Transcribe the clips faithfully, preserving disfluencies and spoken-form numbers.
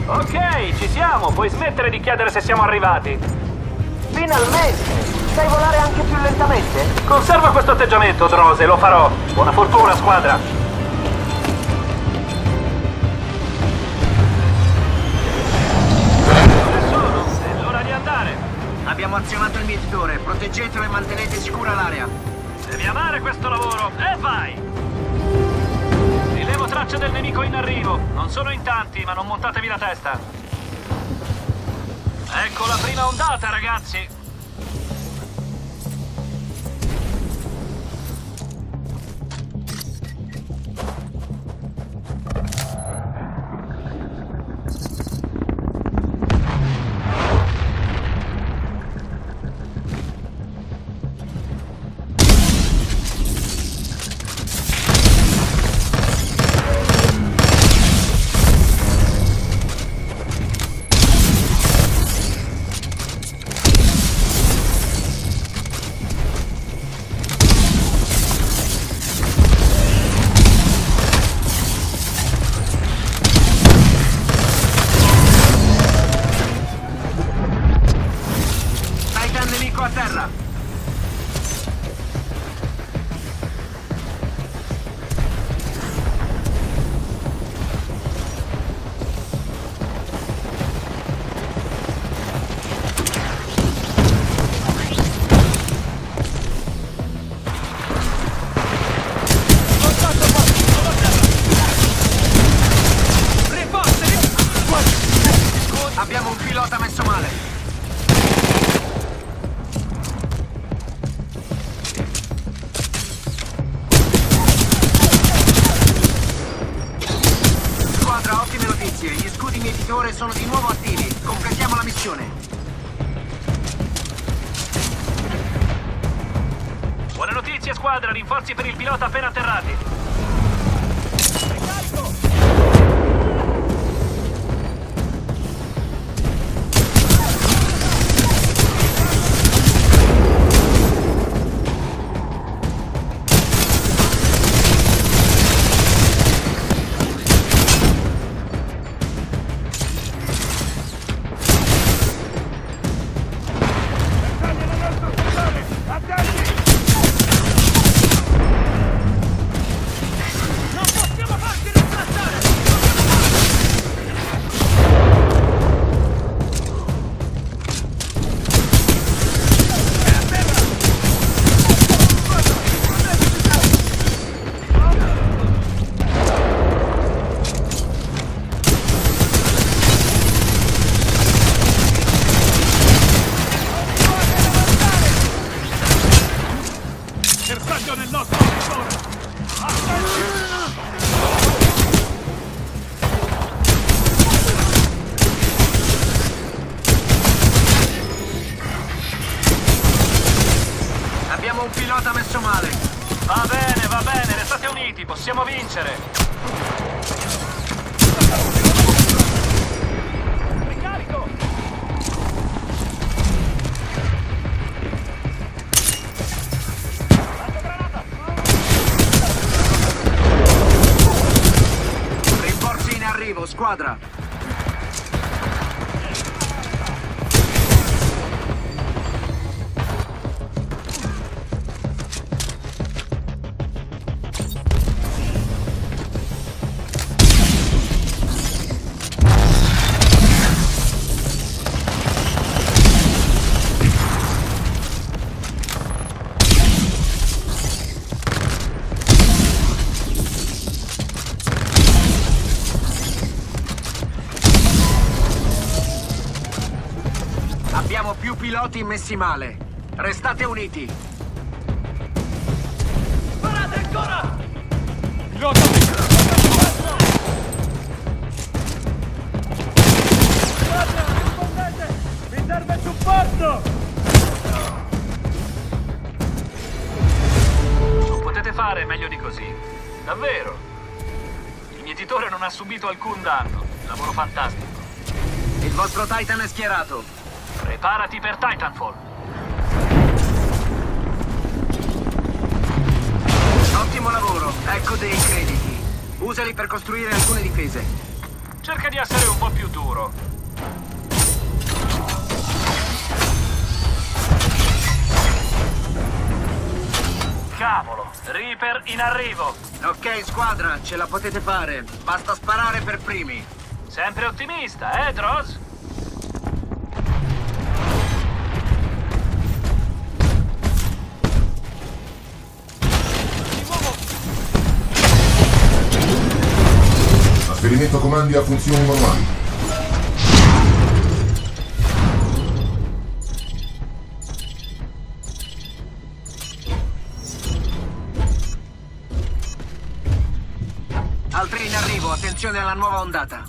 Ok, ci siamo. Puoi smettere di chiedere se siamo arrivati. Finalmente! Sai volare anche più lentamente? Conserva questo atteggiamento, Drose, lo farò. Buona fortuna, squadra. Dove sono? È l'ora di andare. Abbiamo azionato il mietitore. Proteggetelo e mantenete sicura l'area. Devi amare questo lavoro. E vai! Rilevo tracce del nemico in arrivo. Non sono in tanti, ma non montatevi la testa. Ecco la prima ondata, ragazzi. A terra! Abbiamo un pilota messo male! Gli scudi mietitore sono di nuovo attivi. Completiamo la missione. Buone notizie, squadra. Rinforzi per il pilota appena atterrati. Ricarico! Nel nostro settore! Abbiamo un pilota messo male. Va bene, va bene, restate uniti, possiamo vincere. Ricarico! Rinforzi in arrivo, squadra. Abbiamo più piloti messi male. Restate uniti. Sparate ancora! Pilota! Guarda, rispondete! Mi serve supporto! Non potete fare meglio di così. Davvero. Il mietitore non ha subito alcun danno. Lavoro fantastico. Il vostro Titan è schierato. Preparati per Titanfall. Ottimo lavoro, ecco dei crediti. Usali per costruire alcune difese. Cerca di essere un po' più duro. Cavolo, Reaper in arrivo. Ok, squadra, ce la potete fare. Basta sparare per primi. Sempre ottimista, eh, Droz? Trasferimento comandi a funzioni normali. Altri in arrivo, attenzione alla nuova ondata.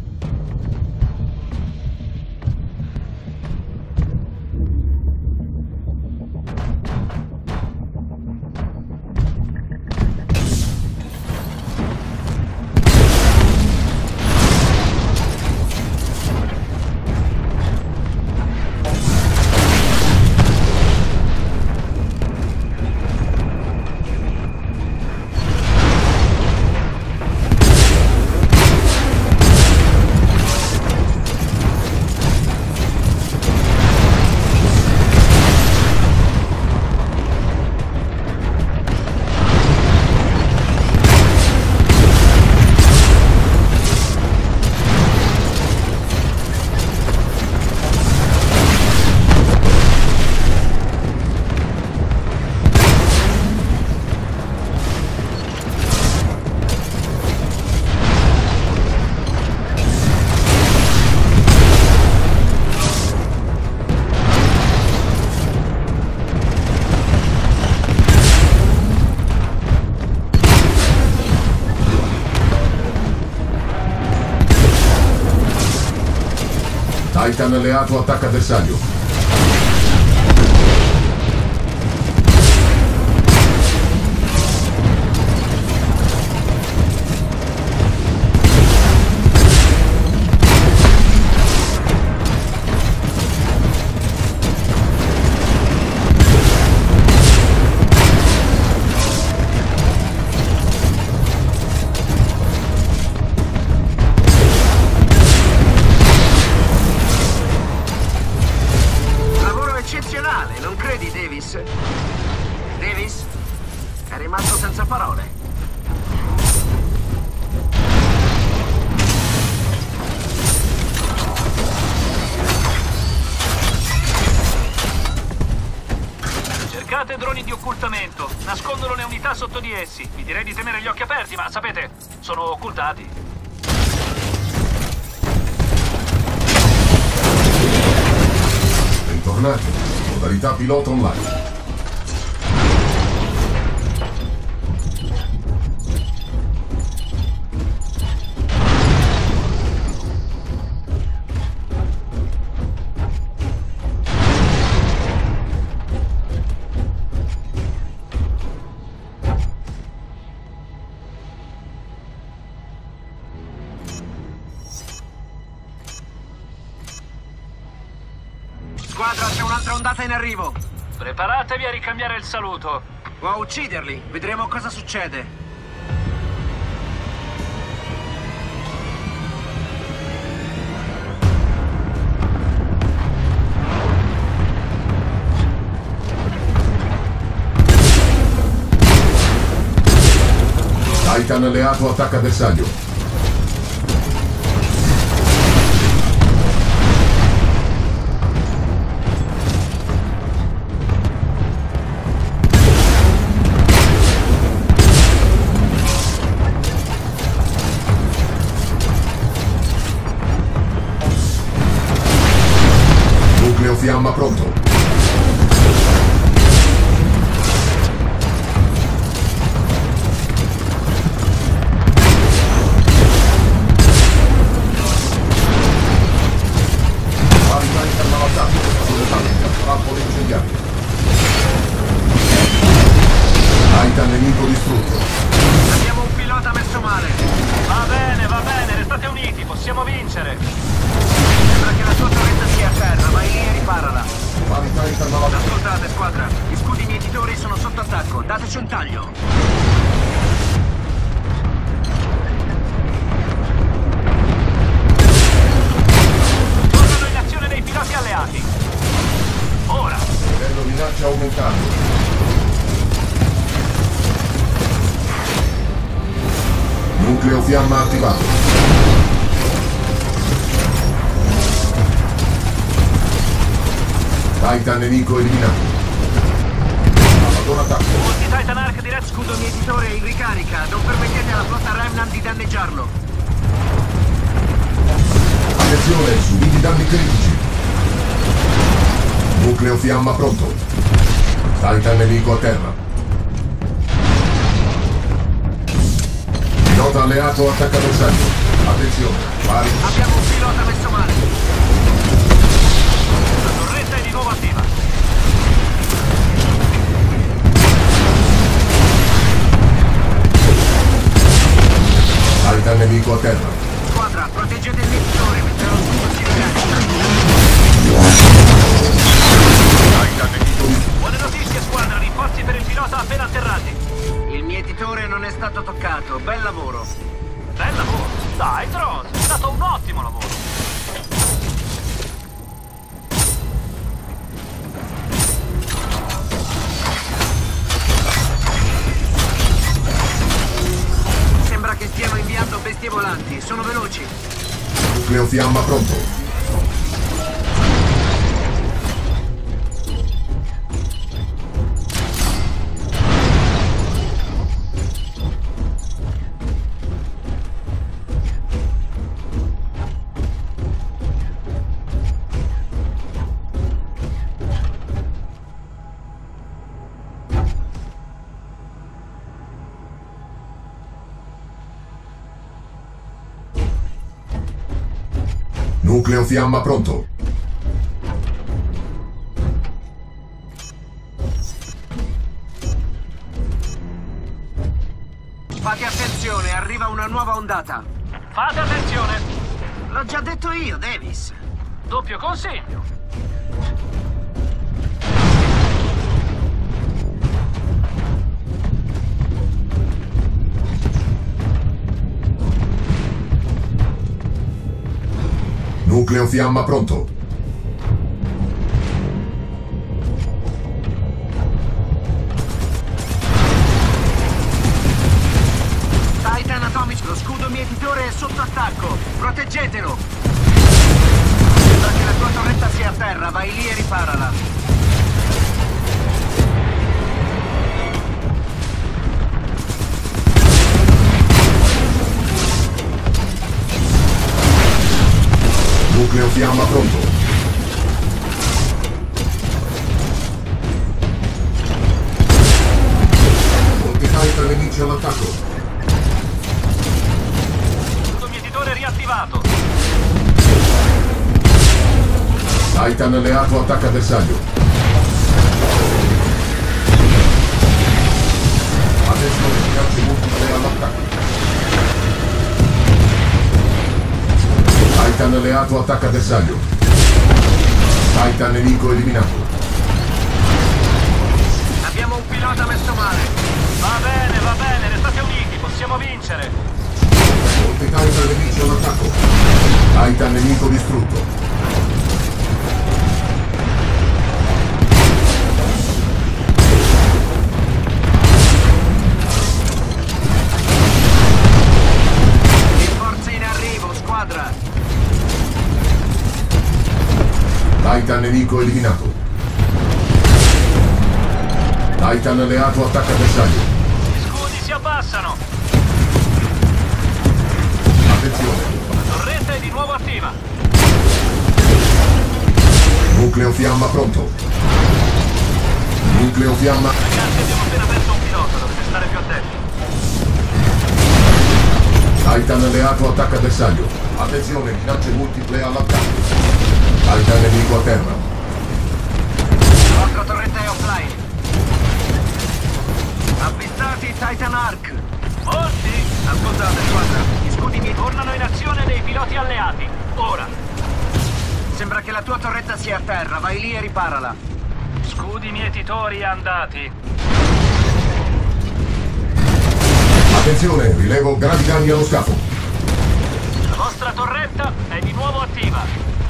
Titan alleato attacca bersaglio. Non credi, Davis? Davis? È rimasto senza parole. Cercate droni di occultamento. Nascondono le unità sotto di essi. Vi direi di tenere gli occhi aperti, ma sapete, sono occultati. Bentornati. Modalità pilota online. Squadra, c'è un'altra ondata in arrivo. Preparatevi a ricambiare il saluto. O a ucciderli. Vedremo cosa succede. Titan alleato attacca bersaglio. Nucleo fiamma pronto. Titan nemico distrutto. Abbiamo un pilota messo male. Va bene, va bene, restate uniti, possiamo vincere. Sembra che la sua torretta sia a terra, vai lì e riparala. Titan alla... Ascoltate, squadra, gli scudi mietitori sono sotto attacco, dateci un taglio. fiamma attivato. Titan nemico eliminato. Abbandona attacco. Molti Titan Arc diretto. Scudo mietitore in ricarica. Non permettete alla flotta Remnant di danneggiarlo. Attenzione, subiti danni critici. Nucleo fiamma pronto. Titan nemico a terra. Pilota alleato attacca bersaglio. Attenzione, pari. Abbiamo un pilota messo male. La torretta è di nuovo attiva. Titan nemico a terra. Squadra, proteggete il mietitore mentre lo scudo si ricarica. Titan nemico di... Buone notizie, squadra. Rinforzi per il pilota appena atterrati. Il mietitore non è stato toccato. Bel lavoro. Bel lavoro. Dai, Drones, è stato un ottimo lavoro. Sembra che stiano inviando bestie volanti. Sono veloci. Nucleo fiamma pronto. Nucleo fiamma pronto. Fate attenzione, arriva una nuova ondata. Fate attenzione. L'ho già detto io, Davis. Doppio consiglio. Nucleo fiamma pronto. Titan Atomic, lo scudo mietitore è sotto attacco. Proteggetelo. Sembra che la tua torretta sia a terra, vai lì e riparala. Nucleo fiamma pronto. Molti Titan nemici all'attacco. Scudo mietitore riattivato. Titan alleato attacca bersaglio. Attenzione, minacce multiple all'attacco. Titan alleato attacca bersaglio. Titan nemico eliminato. Abbiamo un pilota messo male. Va bene, va bene, restate uniti, possiamo vincere. Molti Titan nemici all'attacco. Titan nemico distrutto. Rinforzi in arrivo, squadra. Titan nemico eliminato. Titan alleato attacca bersaglio. Gli scudi si abbassano. Attenzione. La torretta è di nuovo attiva. Nucleo fiamma pronto. Nucleo fiamma. Ragazzi, abbiamo appena perso un pilota, dovete stare più attenti. Titan alleato attacca bersaglio. Attenzione, minacce multiple all'attacco. Titan nemico a terra. La vostra torretta è offline. Avvistati Titan Arc. Morti? Ascoltate, squadra. Gli scudi miei Tornano in azione dei piloti alleati. Ora. Sembra che la tua torretta sia a terra, vai lì e riparala. Scudi mietitori andati. Attenzione, rilevo gravi danni allo scafo. La vostra torretta è di nuovo attiva.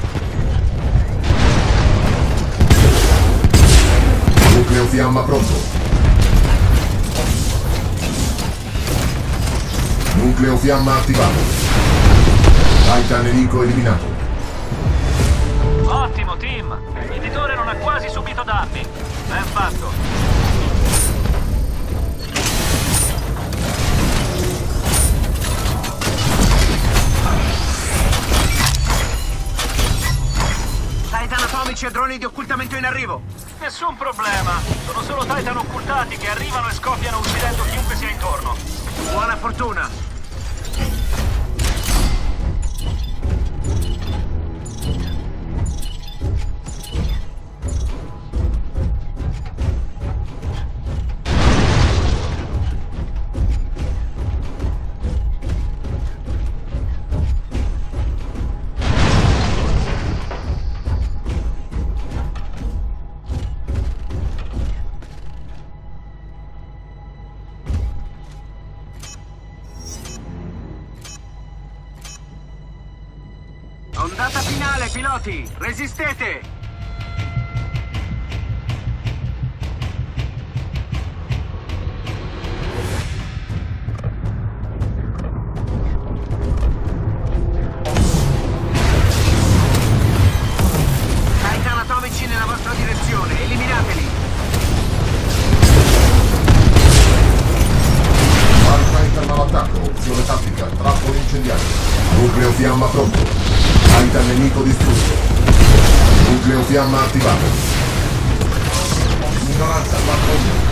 Nucleo fiamma pronto. Nucleo fiamma attivato. Titan nemico eliminato. Ottimo, team! Il venditore non ha quasi subito danni. Ben fatto. Titan atomici e droni di occultamento in arrivo. Nessun problema. Sono solo Titan occultati che arrivano e scoppiano uccidendo chiunque sia intorno. Buona fortuna. Ondata finale, piloti! Resistete! Titan atomici nella vostra direzione, eliminateli! Vari Titan all'attacco, opzione tattica, trappole incendiarie. Nucleo fiamma pronto. Titan nemico distrutto. Nucleo fiamma attivato. Minoranza quattro uno.